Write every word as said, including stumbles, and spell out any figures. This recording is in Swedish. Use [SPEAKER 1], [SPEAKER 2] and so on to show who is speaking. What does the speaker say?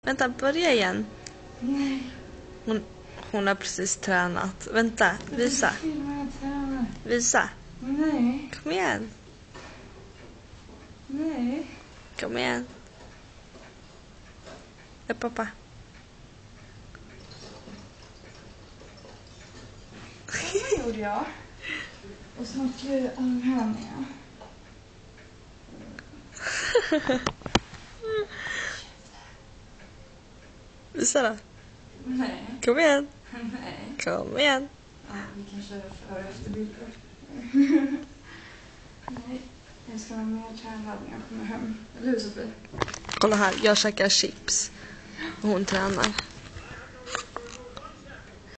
[SPEAKER 1] Vänta, börja igen.
[SPEAKER 2] Nej.
[SPEAKER 1] Hon, hon har precis tränat. Vänta, visa. Visa.
[SPEAKER 2] Nej.
[SPEAKER 1] Kom igen.
[SPEAKER 2] Nej.
[SPEAKER 1] Kom igen. Ja, pappa.
[SPEAKER 2] Vad gjorde jag? Och snart gör alla här med.
[SPEAKER 1] Visa då.
[SPEAKER 2] Nej.
[SPEAKER 1] Kom igen.
[SPEAKER 2] Nej.
[SPEAKER 1] Kom igen.
[SPEAKER 2] Ja, vi kan köra före och efterbilder. Nej. Jag ska vara mer tränad när jag kommer hem. Eller hur, Sofie?
[SPEAKER 1] Kolla här, jag käkar chips. Och hon tränar.